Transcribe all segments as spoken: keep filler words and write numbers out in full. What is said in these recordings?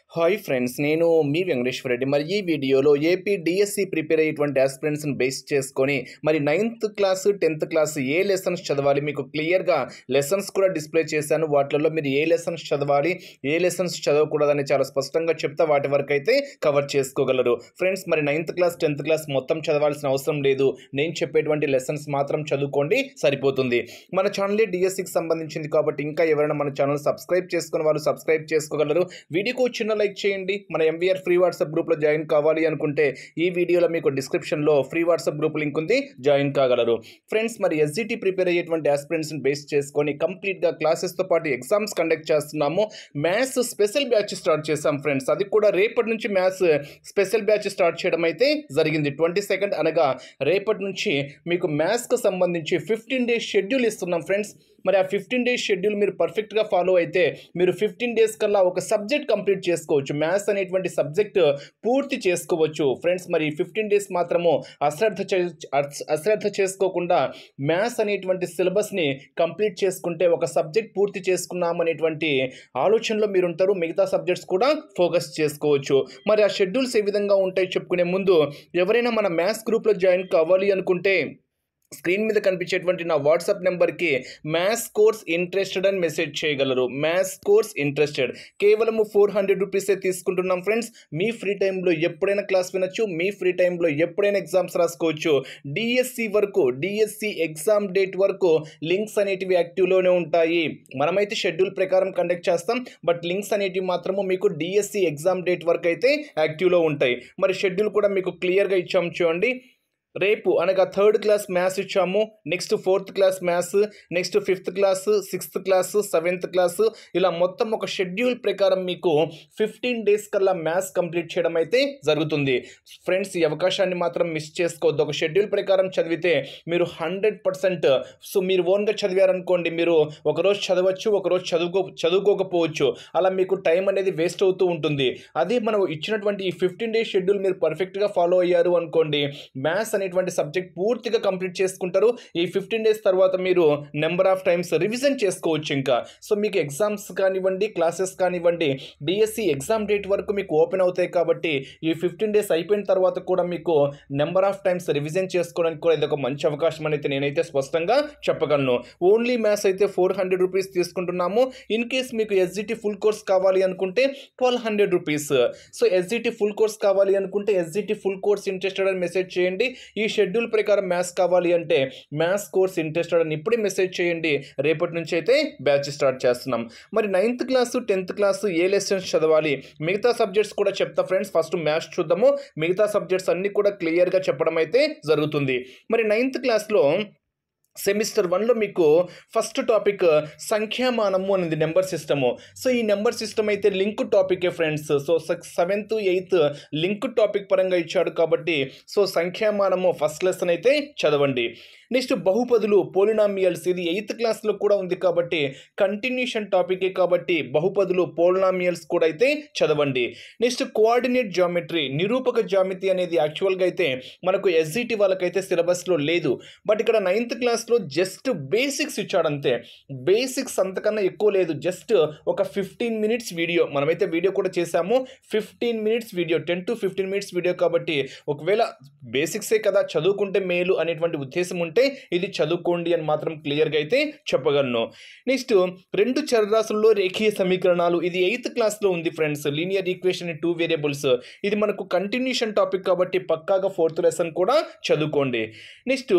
Hi friends, నేను మీ వెంకటేశ్వర రెడ్డి. మరి ఈ వీడియోలో ఏపీ డిఎస్సి ప్రిపేర్ అయ్యేటువంటి ఆస్పిరెంట్స్ని బేస్ చేసుకొని మరి నైన్త్ క్లాసు టెన్త్ క్లాస్ ఏ లెసన్స్ చదవాలి, మీకు క్లియర్గా లెసన్స్ కూడా డిస్ప్లే చేశాను. వాటిల్లో మీరు ఏ లెసన్స్ చదవాలి, ఏ లెసన్స్ చదవకూడదని చాలా స్పష్టంగా చెప్తా వాటి వరకు అయితే కవర్ చేసుకోగలరు. ఫ్రెండ్స్, మరి నైన్త్ క్లాస్ టెన్త్ క్లాస్ మొత్తం చదవాల్సిన అవసరం లేదు. నేను చెప్పేటువంటి లెసన్స్ మాత్రం చదువుకోండి, సరిపోతుంది. మన ఛానలే డిఎస్సికి సంబంధించింది కాబట్టి ఇంకా ఎవరైనా మన ఛానల్ సబ్స్క్రైబ్ చేసుకుని వాళ్ళు సబ్స్క్రైబ్ చేసుకోగలరు. వీడియోకు చిన్న లైక్ చేయండి. మన ఎంవీఆర్ ఫ్రీ వాట్సాప్ గ్రూప్లో జాయిన్ కావాలి అనుకుంటే ఈ వీడియోలో మీకు డిస్క్రిప్షన్లో ఫ్రీ వాట్సాప్ గ్రూప్ లింక్ ఉంది, జాయిన్ కాగలరు. ఫ్రెండ్స్, మరి ఎస్జిటి ప్రిపేర్ అయ్యేటువంటి ఆస్పిరెంట్స్ని బేస్ చేసుకొని కంప్లీట్గా క్లాసెస్తో పాటు ఎగ్జామ్స్ కండక్ట్ చేస్తున్నాము. మ్యాథ్స్ స్పెషల్ బ్యాచ్ స్టార్ట్ చేసాం ఫ్రెండ్స్. అది కూడా రేపటి నుంచి మ్యాథ్స్ స్పెషల్ బ్యాచ్ స్టార్ట్ చేయడం అయితే జరిగింది. ట్వంటీ సెకండ్ అనగా రేపటి నుంచి మీకు మ్యాథ్స్కి సంబంధించి ఫిఫ్టీన్ డేస్ షెడ్యూల్ ఇస్తున్నాం ఫ్రెండ్స్. మరి ఆ ఫిఫ్టీన్ డేస్ షెడ్యూల్ మీరు పర్ఫెక్ట్గా ఫాలో అయితే మీరు ఫిఫ్టీన్ డేస్ కల్లా ఒక సబ్జెక్ట్ కంప్లీట్ చేసుకోవచ్చు, మ్యాథ్స్ అనేటువంటి సబ్జెక్ట్ పూర్తి చేసుకోవచ్చు. ఫ్రెండ్స్, మరి ఫిఫ్టీన్ డేస్ మాత్రము అశ్రద్ధ అశ్రద్ధ చేసుకోకుండా మ్యాథ్స్ అనేటువంటి సిలబస్ని కంప్లీట్ చేసుకుంటే ఒక సబ్జెక్ట్ పూర్తి చేసుకున్నాం అనేటువంటి ఆలోచనలో మీరు ఉంటారు. మిగతా సబ్జెక్ట్స్ కూడా ఫోకస్ చేసుకోవచ్చు. మరి ఆ షెడ్యూల్స్ ఏ విధంగా ఉంటాయి చెప్పుకునే ముందు ఎవరైనా మన మ్యాథ్స్ గ్రూప్లో జాయిన్ కావాలి అనుకుంటే స్క్రీన్ మీద కనిపించేటువంటి నా వాట్సాప్ నెంబర్కి మ్యాథ్స్ కోర్స్ ఇంట్రెస్టెడ్ అని మెసేజ్ చేయగలరు. మ్యాథ్స్ కోర్స్ ఇంట్రెస్టెడ్ కేవలము ఫోర్ హండ్రెడ్ రూపీసే తీసుకుంటున్నాం ఫ్రెండ్స్. మీ ఫ్రీ టైంలో ఎప్పుడైనా క్లాస్ వినొచ్చు, మీ ఫ్రీ టైంలో ఎప్పుడైనా ఎగ్జామ్స్ రాసుకోవచ్చు. డిఎస్సి వరకు, డిఎస్సి ఎగ్జామ్ డేట్ వరకు లింక్స్ అనేటివి యాక్టివ్లోనే ఉంటాయి. మనమైతే షెడ్యూల్ ప్రకారం కండక్ట్ చేస్తాం, బట్ లింక్స్ అనేటివి మాత్రము మీకు డిఎస్సి ఎగ్జామ్ డేట్ వరకు అయితే యాక్టివ్లో ఉంటాయి. మరి షెడ్యూల్ కూడా మీకు క్లియర్గా ఇచ్చాము చూడండి. రేపు అనగా థర్డ్ క్లాస్ మ్యాథ్స్ ఇచ్చాము, next fourth class maths, next fifth class, sixth class, seventh class, ఇలా మొత్తం ఒక షెడ్యూల్ ప్రకారం మీకు ఫిఫ్టీన్ డేస్ కల్లా మ్యాథ్స్ కంప్లీట్ చేయడం అయితే జరుగుతుంది. ఫ్రెండ్స్, ఈ అవకాశాన్ని మాత్రం మిస్ చేసుకోవద్దు. ఒక షెడ్యూల్ ప్రకారం చదివితే మీరు హండ్రెడ్ పర్సెంట్ సో మీరు ఓన్గా చదివారనుకోండి, మీరు ఒకరోజు చదవచ్చు, ఒకరోజు చదువుకో చదువుకోకపోవచ్చు అలా మీకు టైం అనేది వేస్ట్ అవుతూ ఉంటుంది. అదే మనం ఇచ్చినటువంటి ఈ ఫిఫ్టీన్ డేస్ షెడ్యూల్ మీరు పర్ఫెక్ట్గా ఫాలో అయ్యారు అనుకోండి, మ్యాథ్స్ అనేటువంటి సబ్జెక్ట్ పూర్తిగా కంప్లీట్ చేసుకుంటారు. ఈ ఫిఫ్టీన్ డేస్ తర్వాత మీరు నెంబర్ ఆఫ్ టైమ్స్ రివిజన్ చేసుకోవచ్చు. ఇంకా సో మీకు ఎగ్జామ్స్ కానివ్వండి, క్లాసెస్ కానివ్వండి, డిఎస్సి ఎగ్జామ్ డేట్ వరకు మీకు ఓపెన్ అవుతాయి కాబట్టి ఈ ఫిఫ్టీన్ డేస్ అయిపోయిన తర్వాత కూడా మీకు నెంబర్ ఆఫ్ టైమ్స్ రివిజన్ చేసుకోవడానికి కూడా ఇది ఒక మంచి అవకాశం అయితే నేనైతే స్పష్టంగా చెప్పగలను. ఓన్లీ మ్యాథ్స్ అయితే ఫోర్ హండ్రెడ్ రూపీస్ తీసుకుంటున్నాము. ఇన్ కేస్ మీకు ఎస్జిటి ఫుల్ కోర్స్ కావాలి అనుకుంటే twelve hundred rupees. So SGT full course కావాలి అనుకుంటే ఎస్జిటి ఫుల్ కోర్స్ ఇంట్రెస్టెడ్ అని మెసేజ్ చేయండి. ఈ షెడ్యూల్ ప్రకారం మ్యాథ్స్ కావాలి అంటే మ్యాథ్స్ కోర్స్ ఇంట్రెస్టెడ్ అని ఇప్పుడే మెసేజ్ చేయండి. రేపటి నుంచి అయితే బ్యాచ్ స్టార్ట్ చేస్తున్నాం. మరి నైన్త్ క్లాసు టెన్త్ క్లాసు ఏ లెసన్స్ చదవాలి, మిగతా సబ్జెక్ట్స్ కూడా చెప్తా ఫ్రెండ్స్. ఫస్ట్ మ్యాథ్స్ చూద్దాము, మిగతా సబ్జెక్ట్స్ అన్నీ కూడా క్లియర్గా చెప్పడం అయితే జరుగుతుంది. మరి నైన్త్ క్లాస్లో సెమిస్టర్ వన్లో మీకు ఫస్ట్ టాపిక్ సంఖ్యామానము అనేది నెంబర్ సిస్టము. సో ఈ నెంబర్ సిస్టమ్ అయితే లింక్ టాపికే friends. So seventh eighth link topic పరంగా ఇచ్చాడు కాబట్టి సో సంఖ్యామానము ఫస్ట్ లెసన్ అయితే చదవండి. నెక్స్ట్ బహుపదులు, పోలినామియల్స్, ఇది ఎయిత్ క్లాస్లో కూడా ఉంది కాబట్టి కంటిన్యూషన్ టాపికే కాబట్టి బహుపదులు, పోలినామియల్స్ కూడా అయితే చదవండి. నెక్స్ట్ కోఆర్డినేట్ జామెట్రీ, నిరూపక జామితి అనేది యాక్చువల్గా అయితే మనకు ఎస్జిటి వాళ్ళకైతే సిలబస్లో లేదు, బట్ ఇక్కడ నైన్త్ క్లాస్లో జస్ట్ బేసిక్స్ ఇచ్చాడంతే. బేసిక్స్ అంతకన్నా ఎక్కువ లేదు, జస్ట్ ఒక ఫిఫ్టీన్ మినిట్స్ వీడియో. మనమైతే వీడియో కూడా చేసాము, fifteen minutes video, ten to fifteen minutes video కాబట్టి ఒకవేళ బేసిక్సే కదా చదువుకుంటే మేలు అనేటువంటి ఉద్దేశం ఉంటే ఇది చదువుకోండి అని మాత్రం క్లియర్గా అయితే చెప్పగలను. నెక్స్ట్ రెండు చరరాశుల్లో రేఖీయ సమీకరణాలు, ఇది ఎయిత్ క్లాస్లో ఉంది friends. Linear equation in two variables, ఇది మనకు కంటిన్యూషన్ టాపిక్ కాబట్టి పక్కాగా ఫోర్త్ లెసన్ కూడా చదువుకోండి. నెక్స్ట్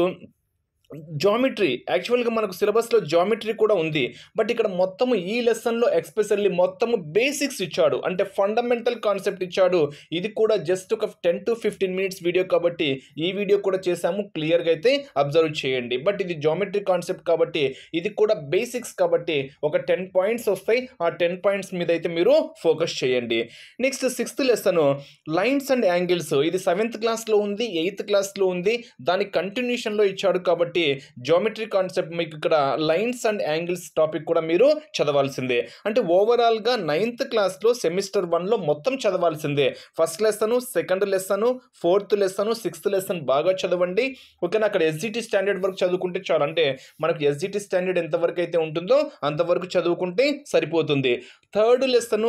జామెట్రీ, యాక్చువల్గా మనకు సిలబస్లో జామెట్రీ కూడా ఉంది, బట్ ఇక్కడ మొత్తము ఈ లెసన్లో ఎక్స్పెషల్లీ మొత్తము బేసిక్స్ ఇచ్చాడు, అంటే ఫండమెంటల్ కాన్సెప్ట్ ఇచ్చాడు. ఇది కూడా జస్ట్ ఒక ten to fifteen minutes video కాబట్టి ఈ వీడియో కూడా చేసాము, క్లియర్గా అయితే అబ్జర్వ్ చేయండి. బట్ ఇది జామెట్రీ కాన్సెప్ట్ కాబట్టి ఇది కూడా బేసిక్స్ కాబట్టి ఒక టెన్ పాయింట్స్ వస్తాయి, ఆ టెన్ పాయింట్స్ మీద అయితే మీరు ఫోకస్ చేయండి. Next sixth lesson lines and angles, ఇది సెవెంత్ క్లాస్లో ఉంది, ఎయిత్ క్లాస్లో ఉంది, దాని కంటిన్యూషన్లో ఇచ్చాడు కాబట్టి జామెట్రీ కాన్సెప్ట్ మీకు ఇక్కడ లైన్స్ అండ్ యాంగిల్స్ టాపిక్ కూడా మీరు చదవాల్సిందే. అంటే ఓవరాల్గా నైన్త్ క్లాస్లో సెమిస్టర్ వన్లో మొత్తం చదవాల్సిందే. First lesson, second lesson, fourth lesson, sixth lesson బాగా చదవండి. ఓకేనా, అక్కడ ఎస్జిటి స్టాండర్డ్ వరకు చదువుకుంటే చాలు. అంటే మనకు ఎస్జిటి స్టాండర్డ్ ఎంతవరకు అయితే ఉంటుందో అంతవరకు చదువుకుంటే సరిపోతుంది. థర్డ్ లెసన్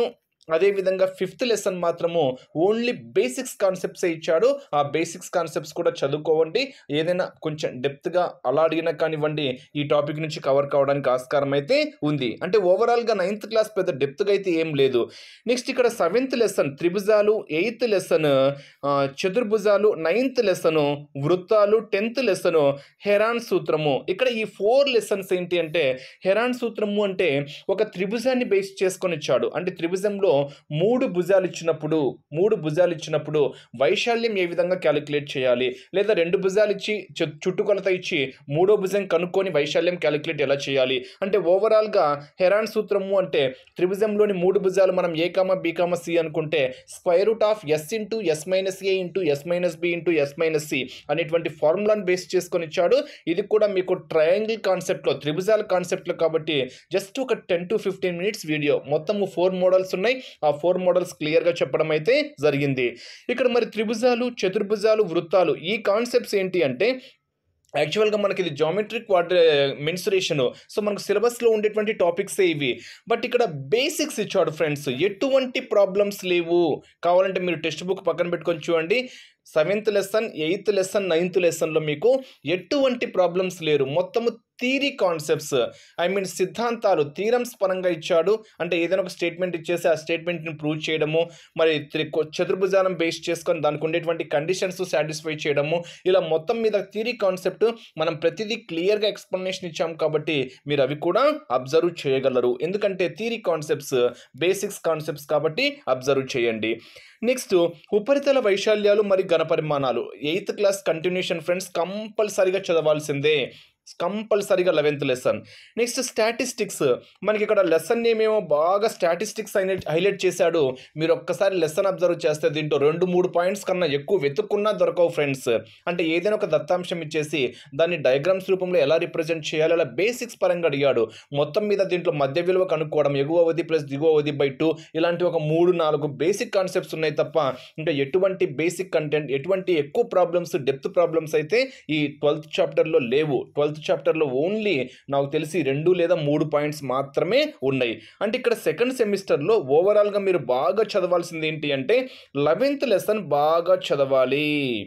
అదేవిధంగా ఫిఫ్త్ లెసన్ మాత్రము ఓన్లీ బేసిక్స్ కాన్సెప్ట్సే ఇచ్చాడు. ఆ బేసిక్స్ కాన్సెప్ట్స్ కూడా చదువుకోవండి. ఏదైనా కొంచెం డెప్త్గా అలా అడిగినా కానివ్వండి ఈ టాపిక్ నుంచి కవర్ కావడానికి ఆస్కారం అయితే ఉంది. అంటే ఓవరాల్గా నైన్త్ క్లాస్ పెద్ద డెప్త్గా అయితే ఏం లేదు. నెక్స్ట్ ఇక్కడ సెవెంత్ లెసన్ త్రిభుజాలు, ఎయిత్ లెసన్ చతుర్భుజాలు, నైన్త్ లెసను వృత్తాలు, టెన్త్ లెసను హెరాన్ సూత్రము. ఇక్కడ ఈ ఫోర్ లెసన్స్ ఏంటి అంటే హెరాన్ సూత్రము అంటే ఒక త్రిభుజాన్ని బేస్ చేసుకొని ఇచ్చాడు. అంటే త్రిభుజంలో మూడు భుజాలు ఇచ్చినప్పుడు మూడు భుజాలు ఇచ్చినప్పుడు వైశాల్యం ఏ విధంగా క్యాలిక్యులేట్ చేయాలి, లేదా రెండు భుజాలు ఇచ్చి చుట్టుకొలత ఇచ్చి మూడో భుజం కనుక్కొని వైశాల్యం క్యాలిక్యులేట్ ఎలా చేయాలి. అంటే ఓవరాల్గా హెరాన్ సూత్రము అంటే త్రిభుజంలోని మూడు భుజాలు మనం A comma B comma C అనుకుంటే square root of S into S minus A into S minus B into S minus C అనేటువంటి ఫార్ములాను బేస్ చేసుకొని ఇచ్చాడు. ఇది కూడా మీకు ట్రయాంగిల్ కాన్సెప్ట్లో త్రిభుజాల కాన్సెప్ట్లో కాబట్టి జస్ట్ ఒక ten to fifteen minutes video. మొత్తము ఫోర్ మోడల్స్ ఉన్నాయి. ఆ ఫోర్ మోడల్స్ క్లియర్గా చెప్పడం అయితే జరిగింది. ఇక్కడ మరి త్రిభుజాలు, చతుర్భుజాలు, వృత్తాలు ఈ కాన్సెప్ట్స్ ఏంటి అంటే యాక్చువల్గా మనకి ఇది జామెట్రిక్ క్వాడ్ర మెన్సురేషను. సో మనకు సిలబస్లో ఉండేటువంటి టాపిక్సే ఇవి. బట్ ఇక్కడ బేసిక్స్ ఇచ్చాడు ఫ్రెండ్స్. ఎటువంటి ప్రాబ్లమ్స్ లేవు. కావాలంటే మీరు టెక్స్ట్ బుక్ పక్కన పెట్టుకొని చూడండి. Seventh lesson, eighth lesson, ninth లెసన్లో మీకు ఎటువంటి ప్రాబ్లమ్స్ లేరు. మొత్తము థీరీ కాన్సెప్ట్స్, ఐ మీన్ సిద్ధాంతాలు, థీరమ్స్ పరంగా ఇచ్చాడు. అంటే ఏదైనా ఒక స్టేట్మెంట్ ఇచ్చేసి ఆ స్టేట్మెంట్ని ప్రూవ్ చేయడము, మరి చతుర్భుజాలను బేస్ చేసుకొని దానికి ఉండేటువంటి కండిషన్స్ సాటిస్ఫై చేయడము, ఇలా మొత్తం మీద థీరీ కాన్సెప్ట్ మనం ప్రతిదీ క్లియర్గా ఎక్స్ప్లెనేషన్ ఇచ్చాము కాబట్టి మీరు అవి కూడా అబ్జర్వ్ చేయగలరు. ఎందుకంటే థీరీ కాన్సెప్ట్స్ బేసిక్స్ కాన్సెప్ట్స్ కాబట్టి అబ్జర్వ్ చేయండి. నెక్స్ట్ ఉపరితల వైశాల్యాలు మరి ఘనపరిమాణాలు ఎయిత్ క్లాస్ కంటిన్యూషన్ ఫ్రెండ్స్, కంపల్సరీగా చదవాల్సిందే. కంపల్సరీగా లెవెన్త్ లెసన్. Next statistics. మనకి ఇక్కడ లెసన్ ఏమేమో బాగా స్టాటిస్టిక్స్ హైలైట్ హైలైట్ చేశాడు. మీరు ఒక్కసారి లెసన్ అబ్జర్వ్ చేస్తే దీంట్లో రెండు మూడు పాయింట్స్ కన్నా ఎక్కువ వెతుక్కున్నా దొరకవు ఫ్రెండ్స్. అంటే ఏదైనా ఒక దత్తాంశం ఇచ్చేసి దాన్ని డయాగ్రామ్స్ రూపంలో ఎలా రిప్రజెంట్ చేయాలి అలా బేసిక్స్ పరంగా అడిగాడు. మొత్తం మీద దీంట్లో మధ్య విలువ కనుక్కోవడం, ఎగువ అవధి ప్లస్ దిగువ అవధి బై టూ, ఇలాంటి ఒక మూడు నాలుగు బేసిక్ కాన్సెప్ట్స్ ఉన్నాయి తప్ప ఇంకా ఎటువంటి బేసిక్ కంటెంట్, ఎటువంటి ఎక్కువ ప్రాబ్లమ్స్, డెప్త్ ప్రాబ్లమ్స్ అయితే ఈ ట్వెల్త్ చాప్టర్లో లేవు. ట్వెల్త్ చాప్టర్లో ఓన్లీ నాకు తెలిసి రెండు లేదా మూడు పాయింట్స్ మాత్రమే ఉన్నాయి. అంటే ఇక్కడ సెకండ్ సెమిస్టర్లో ఓవరాల్గా మీరు బాగా చదవాల్సింది ఏంటి అంటే లెవెన్త్ లెసన్ బాగా చదవాలి.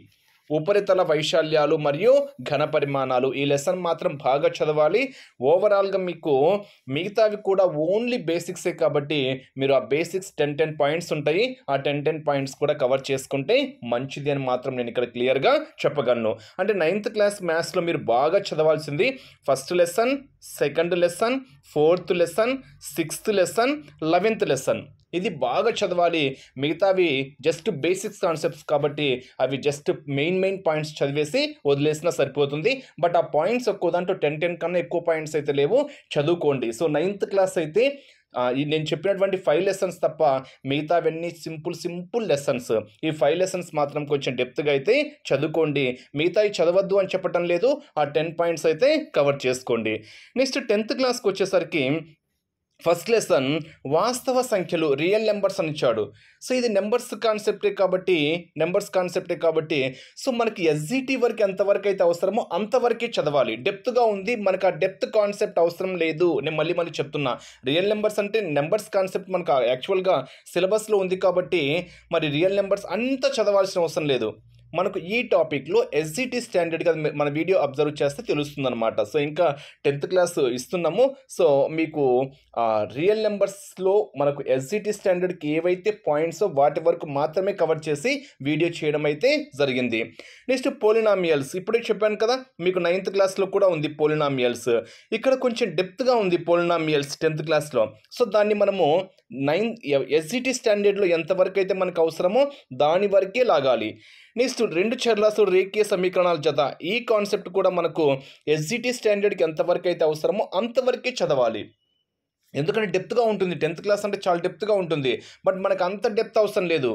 ఉపరితల వైశాల్యాలు మరియు ఘన పరిమాణాలు ఈ లెసన్ మాత్రం బాగా చదవాలి. ఓవరాల్గా మీకు మిగతావి కూడా ఓన్లీ బేసిక్సే కాబట్టి మీరు ఆ బేసిక్స్ టెన్ టెన్ పాయింట్స్ ఉంటాయి. ఆ టెన్ టెన్ పాయింట్స్ కూడా కవర్ చేసుకుంటే మంచిది అని మాత్రం నేను ఇక్కడ క్లియర్గా చెప్పగలను. అంటే నైన్త్ క్లాస్ మ్యాథ్స్లో మీరు బాగా చదవాల్సింది first lesson, second lesson, fourth lesson, sixth lesson, eleventh lesson. ఇది బాగా చదవాలి. మిగతావి జస్ట్ బేసిక్స్ కాన్సెప్ట్స్ కాబట్టి అవి జస్ట్ మెయిన్ మెయిన్ పాయింట్స్ చదివేసి వదిలేసినా సరిపోతుంది. బట్ ఆ పాయింట్స్ ఎక్కువ దాంట్లో టెన్ టెన్ కన్నా ఎక్కువ పాయింట్స్ అయితే లేవు, చదువుకోండి. సో నైన్త్ క్లాస్ అయితే నేను చెప్పినటువంటి ఫైవ్ లెసన్స్ తప్ప మిగతావన్నీ సింపుల్ సింపుల్ లెసన్స్. ఈ ఫైవ్ లెసన్స్ మాత్రం కొంచెం డెప్త్గా అయితే చదువుకోండి. మిగతావి చదవద్దు అని చెప్పటం లేదు, ఆ టెన్ పాయింట్స్ అయితే కవర్ చేసుకోండి. నెక్స్ట్ టెన్త్ క్లాస్కి వచ్చేసరికి ఫస్ట్ లెసన్ వాస్తవ సంఖ్యలు, రియల్ నెంబర్స్ అని ఇచ్చాడు. సో ఇది నెంబర్స్ కాన్సెప్టే కాబట్టి నెంబర్స్ కాన్సెప్టే కాబట్టి సో మనకి ఎస్జిటి వరకు ఎంతవరకు అయితే అవసరమో అంతవరకే చదవాలి. డెప్త్గా ఉంది, మనకు ఆ డెప్త్ కాన్సెప్ట్ అవసరం లేదు. నేను మళ్ళీ మళ్ళీ చెప్తున్నా, రియల్ నెంబర్స్ అంటే నెంబర్స్ కాన్సెప్ట్ మనకు యాక్చువల్గా సిలబస్లో ఉంది కాబట్టి మరి రియల్ నెంబర్స్ అంతా చదవాల్సిన అవసరం లేదు. మనకు ఈ టాపిక్లో ఎస్జిటి స్టాండర్డ్గా మన వీడియో అబ్జర్వ్ చేస్తే తెలుస్తుంది అనమాట. సో ఇంకా టెన్త్ క్లాస్ ఇస్తున్నాము. సో మీకు రియల్ నెంబర్స్లో మనకు ఎస్జిటి స్టాండర్డ్కి ఏవైతే పాయింట్సో వాటి వరకు మాత్రమే కవర్ చేసి వీడియో చేయడం అయితే జరిగింది. నెక్స్ట్ పోలినామియల్స్, ఇప్పుడే చెప్పాను కదా మీకు నైన్త్ క్లాస్లో కూడా ఉంది పోలినామియల్స్. ఇక్కడ కొంచెం డెప్త్గా ఉంది పోలినామియల్స్ టెన్త్ క్లాస్లో. సో దాన్ని మనము నైన్ ఎస్జిటి స్టాండర్డ్లో ఎంతవరకు అయితే మనకు అవసరమో దాని వరకే లాగాలి. నెక్స్ట్ రెండు చర్లాసు రేఖీయ సమీకరణాల జత, ఈ కాన్సెప్ట్ కూడా మనకు ఎస్జిటి స్టాండర్డ్కి ఎంతవరకు అయితే అవసరమో అంతవరకే చదవాలి. ఎందుకంటే డెప్త్గా ఉంటుంది. టెన్త్ క్లాస్ అంటే చాలా డెప్త్గా ఉంటుంది. బట్ మనకు అంత డెప్త్ అవసరం లేదు.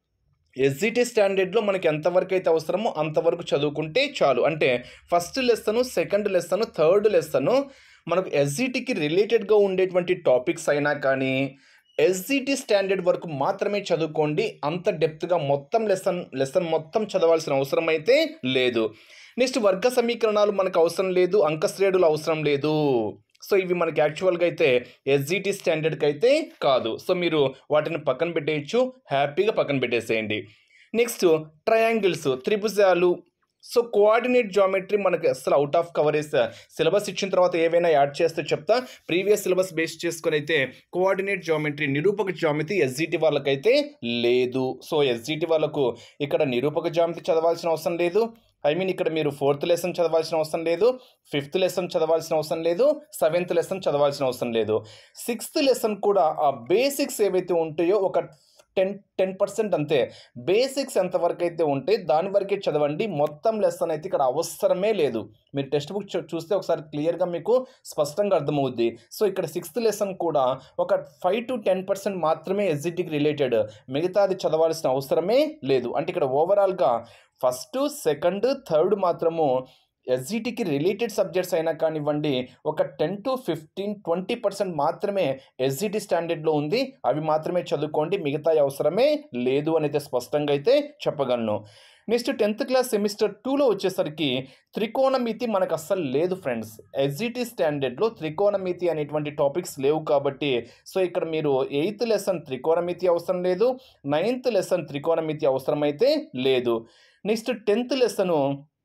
ఎస్జిటి స్టాండర్డ్లో మనకి ఎంతవరకు అయితే అవసరమో అంతవరకు చదువుకుంటే చాలు. అంటే first lesson, second lesson, third lesson మనకు ఎస్జిటికి రిలేటెడ్గా ఉండేటువంటి టాపిక్స్ అయినా కానీ ఎస్జిటి స్టాండర్డ్ వరకు మాత్రమే చదువుకోండి. అంత డెప్త్గా మొత్తం లెసన్ లెసన్ మొత్తం చదవాల్సిన అవసరం అయితే లేదు. నెక్స్ట్ వర్గ సమీకరణాలు మనకు అవసరం లేదు, అంకశ్రేణులు అవసరం లేదు. సో ఇవి మనకి యాక్చువల్గా అయితే ఎస్జిటి స్టాండర్డ్కి అయితే కాదు. సో మీరు వాటిని పక్కన పెట్టేయచ్చు, హ్యాపీగా పక్కన పెట్టేసేయండి. నెక్స్ట్ ట్రయాంగిల్స్, త్రిభుజాలు. సో కోఆర్డినేట్ జామెట్రీ మనకి అసలు అవుట్ ఆఫ్ కవరేజ్. సిలబస్ ఇచ్చిన తర్వాత ఏవైనా యాడ్ చేస్తే చెప్తా. ప్రీవియస్ సిలబస్ బేస్ చేసుకొని అయితే కోఆర్డినేట్ జామెట్రీ, నిరూపక జామెట్రీ ఎస్జిటి వాళ్ళకైతే లేదు. సో ఎస్జిటి వాళ్ళకు ఇక్కడ నిరూపక జామెట్రీ చదవాల్సిన అవసరం లేదు. ఐ మీన్ ఇక్కడ మీరు ఫోర్త్ లెసన్ చదవాల్సిన అవసరం లేదు, ఫిఫ్త్ లెసన్ చదవాల్సిన అవసరం లేదు, సెవెంత్ లెసన్ చదవాల్సిన అవసరం లేదు. సిక్స్త్ లెసన్ కూడా ఆ బేసిక్స్ ఏవైతే ఉంటాయో ఒక టెన్ టెన్ పర్సెంట్ అంతే. బేసిక్స్ ఎంతవరకు అయితే ఉంటే దాని వరకే చదవండి. మొత్తం లెసన్ అయితే ఇక్కడ అవసరమే లేదు. మీరు టెక్స్ట్ బుక్ చూస్తే ఒకసారి క్లియర్గా మీకు స్పష్టంగా అర్థమవుద్ది. సో ఇక్కడ సిక్స్త్ లెసన్ కూడా ఒక ఫైవ్ టు టెన్ పర్సెంట్ మాత్రమే ఎస్జిటికి రిలేటెడ్, మిగతాది చదవాల్సిన అవసరమే లేదు. అంటే ఇక్కడ ఓవరాల్గా ఫస్ట్, సెకండ్, థర్డ్ మాత్రము ఎస్జిటికి రిలేటెడ్ సబ్జెక్ట్స్ అయినా కానివ్వండి ఒక ten to fifteen twenty percent మాత్రమే ఎస్జిటి స్టాండర్డ్లో ఉంది. అవి మాత్రమే చదువుకోండి, మిగతా అవసరమే లేదు అని అయితే స్పష్టంగా అయితే చెప్పగలను. నెక్స్ట్ టెన్త్ క్లాస్ సెమిస్టర్ టూలో వచ్చేసరికి త్రికోణమితి మనకు అస్సలు లేదు ఫ్రెండ్స్. ఎస్జిటి స్టాండర్డ్లో త్రికోణమితి అనేటువంటి టాపిక్స్ లేవు కాబట్టి సో ఇక్కడ మీరు ఎయిత్ లెసన్ త్రికోణమితి అవసరం లేదు, నైన్త్ లెసన్ త్రికోణమితి అవసరమైతే లేదు. నెక్స్ట్ టెన్త్ లెసను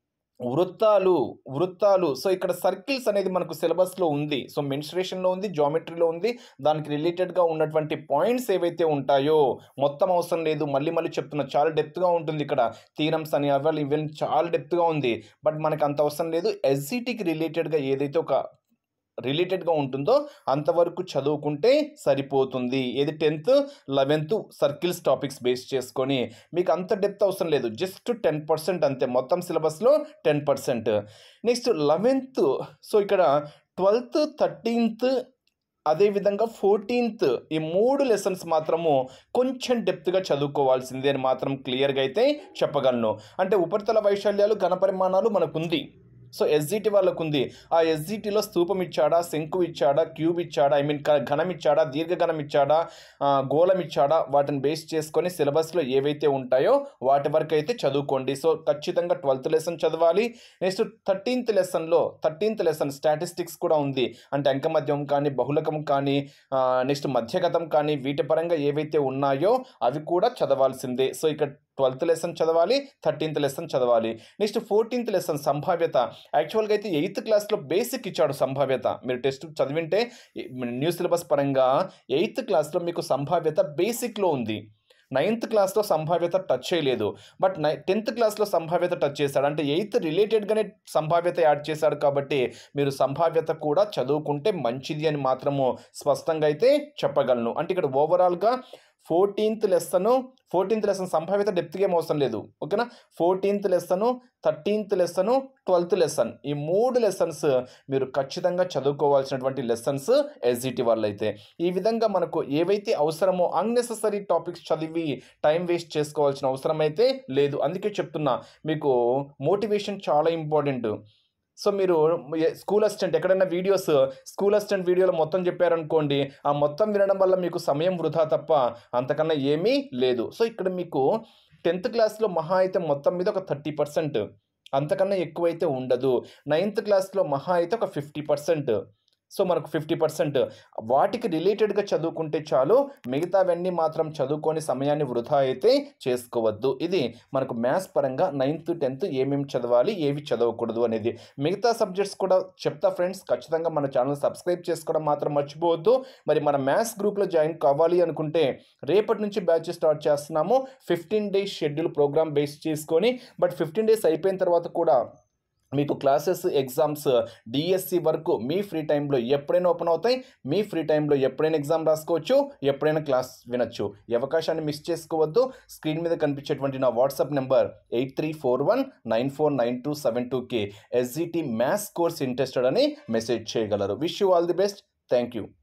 వృత్తాలు వృత్తాలు సో ఇక్కడ సర్కిల్స్ అనేది మనకు సిలబస్లో ఉంది. సో మెన్స్ట్రేషన్లో ఉంది, జామెట్రీలో ఉంది. దానికి రిలేటెడ్గా ఉన్నటువంటి పాయింట్స్ ఏవైతే ఉంటాయో మొత్తం అవసరం లేదు. మళ్ళీ మళ్ళీ చెప్తున్నా, చాలా డెప్త్గా ఉంటుంది ఇక్కడ. థీరమ్స్ అని అవ్వాలి ఇవన్నీ చాలా డెప్త్గా ఉంది. బట్ మనకు అంత అవసరం లేదు. ఎస్జిటికి రిలేటెడ్గా ఏదైతే ఒక రిలేటెడ్గా ఉంటుందో అంతవరకు చదువుకుంటే సరిపోతుంది. ఏది tenth eleventh circles topics base చేసుకొని మీకు అంత డెప్త్ అవసరం లేదు, జస్ట్ టెన్ పర్సెంట్ అంతే మొత్తం సిలబస్లో ten percent. Next eleventh so ఇక్కడ ట్వెల్త్, థర్టీన్త్, అదేవిధంగా ఫోర్టీన్త్ ఈ మూడు లెసన్స్ మాత్రము కొంచెం డెప్త్గా చదువుకోవాల్సిందే అని మాత్రం క్లియర్గా అయితే చెప్పగలను. అంటే ఉపరితల వైశాల్యాలు, ఘనపరిమాణాలు మనకుంది. సో ఎస్జిటి వాళ్ళకు ఉంది. ఆ ఎస్జిటిలో స్తూపం ఇచ్చాడా, శంకు ఇచ్చాడా, క్యూబ్ ఇచ్చాడా, ఐ మీన్ ఘనం ఇచ్చాడా, దీర్ఘఘనం ఇచ్చాడా, గోళం ఇచ్చాడా, వాటిని బేస్ చేసుకొని సిలబస్లో ఏవైతే ఉంటాయో వాటి వరకు అయితే చదువుకోండి. సో ఖచ్చితంగా ట్వెల్త్ లెసన్ చదవాలి. నెక్స్ట్ థర్టీన్త్ లెసన్లో థర్టీన్త్ లెసన్ స్టాటిస్టిక్స్ కూడా ఉంది. అంటే అంకమధ్యం కానీ, బహుళకం కానీ, నెక్స్ట్ మధ్యగతం కానీ, వీటి పరంగా ఏవైతే ఉన్నాయో అవి కూడా చదవాల్సిందే. సో ఇక్కడ ట్వెల్త్ లెసన్ చదవాలి, థర్టీన్త్ లెసన్ చదవాలి. నెక్స్ట్ ఫోర్టీన్త్ లెసన్ సంభావ్యత. యాక్చువల్గా అయితే ఎయిత్ క్లాస్లో బేసిక్ ఇచ్చాడు సంభావ్యత. మీరు టెస్ట్ చదివింటే న్యూ సిలబస్ పరంగా ఎయిత్ క్లాస్లో మీకు సంభావ్యత బేసిక్లో ఉంది. నైన్త్ క్లాస్లో సంభావ్యత టచ్ చేయలేదు, బట్ నై టెన్త్ క్లాస్లో సంభావ్యత టచ్ చేశాడు. అంటే ఎయిత్ రిలేటెడ్గానే సంభావ్యత యాడ్ చేశాడు కాబట్టి మీరు సంభావ్యత కూడా చదువుకుంటే మంచిది అని మాత్రము స్పష్టంగా అయితే చెప్పగలను. అంటే ఇక్కడ ఓవరాల్గా ఫోర్టీన్త్ లెసను ఫోర్టీన్త్ లెసన్ సంభావ్యత డెప్త్గా ఏం అవసరం లేదు, ఓకేనా. Fourteenth lesson, thirteenth lesson, twelfth lesson ఈ మూడు లెసన్స్ మీరు ఖచ్చితంగా చదువుకోవాల్సినటువంటి లెసన్స్ ఎస్జిటి వాళ్ళైతే. ఈ విధంగా మనకు ఏవైతే అవసరమో అన్నెసెసరీ టాపిక్స్ చదివి టైం వేస్ట్ చేసుకోవాల్సిన అవసరం అయితే లేదు. అందుకే చెప్తున్నా మీకు మోటివేషన్ చాలా ఇంపార్టెంట్. సో మీరు స్కూల్ అసిస్టెంట్ ఎక్కడైనా వీడియోస్ స్కూల్ అసిస్టెంట్ వీడియోలో మొత్తం చెప్పారనుకోండి, ఆ మొత్తం వినడం వల్ల మీకు సమయం వృధా తప్ప అంతకన్నా ఏమీ లేదు. సో ఇక్కడ మీకు టెన్త్ క్లాస్లో మహా అయితే మొత్తం మీద ఒక థర్టీ పర్సెంట్, అంతకన్నా ఎక్కువైతే ఉండదు. నైన్త్ క్లాస్లో మహా అయితే ఒక ఫిఫ్టీ పర్సెంట్. సో మనకు ఫిఫ్టీ పర్సెంట్ వాటికి రిలేటెడ్గా చదువుకుంటే చాలు. మిగతావన్నీ మాత్రం చదువుకొని సమయాన్ని వృధా అయితే చేసుకోవద్దు. ఇది మనకు మ్యాథ్స్ పరంగా నైన్త్ టెన్త్ ఏమేమి చదవాలి, ఏవి చదవకూడదు అనేది. మిగతా సబ్జెక్ట్స్ కూడా చెప్తా ఫ్రెండ్స్. ఖచ్చితంగా మన ఛానల్ సబ్స్క్రైబ్ చేసుకోవడం మాత్రం మర్చిపోవద్దు. మరి మన మ్యాథ్స్ గ్రూప్లో జాయిన్ కావాలి అనుకుంటే రేపటి నుంచి బ్యాచ్ స్టార్ట్ చేస్తున్నాము. Fifteen days schedule program base చేసుకొని, బట్ ఫిఫ్టీన్ డేస్ అయిపోయిన తర్వాత కూడా మీకు క్లాసెస్, ఎగ్జామ్స్, డిఎస్సి వరకు మీ ఫ్రీ టైంలో ఎప్పుడైనా ఓపెన్ అవుతాయి. మీ ఫ్రీ టైంలో ఎప్పుడైనా ఎగ్జామ్ రాసుకోవచ్చు, ఎప్పుడైనా క్లాస్ వినొచ్చు. ఈ అవకాశాన్ని మిస్ చేసుకోవద్దు. స్క్రీన్ మీద కనిపించేటువంటి నా WhatsApp number eight three four one nine four nine two seven టూకి ఎస్జిటి మ్యాథ్స్ కోర్స్ ఇంట్రెస్టెడ్ అని మెసేజ్ చేయగలరు. Wish you all the best. Thank you.